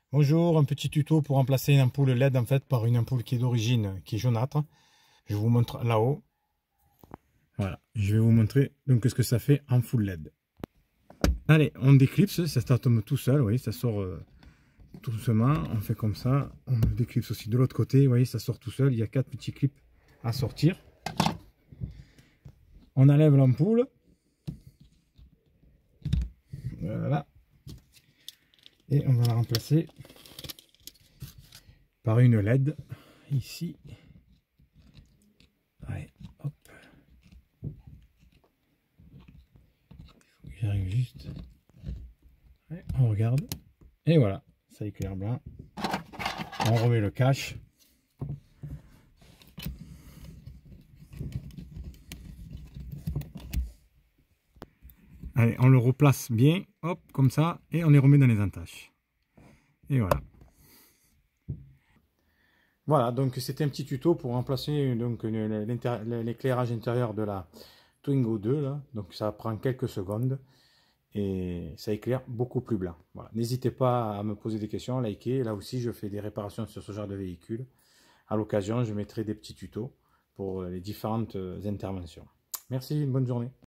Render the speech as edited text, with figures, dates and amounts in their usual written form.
Bonjour, un petit tuto pour remplacer une ampoule LED en fait par une ampoule qui est d'origine, qui est jaunâtre. Je vous montre là-haut. Voilà, je vais vous montrer donc ce que ça fait en full LED. Allez, on déclipse, ça tombe tout seul, vous voyez, ça sort tout doucement. On fait comme ça, on déclipse aussi de l'autre côté, vous voyez, ça sort tout seul. Il y a 4 petits clips à sortir. On enlève l'ampoule. Voilà. Et on va la remplacer par une LED ici. Allez, hop. J'arrive juste. Ouais, on regarde. Et voilà, ça éclaire bien. On remet le cache. Allez, on le replace bien, hop, comme ça, et on les remet dans les entaches. Et voilà. Voilà, donc c'était un petit tuto pour remplacer donc l'éclairage intérieur de la Twingo 2 là. Donc ça prend quelques secondes et ça éclaire beaucoup plus blanc. Voilà. N'hésitez pas à me poser des questions, à liker. Là aussi, je fais des réparations sur ce genre de véhicule. À l'occasion, je mettrai des petits tutos pour les différentes interventions. Merci, bonne journée.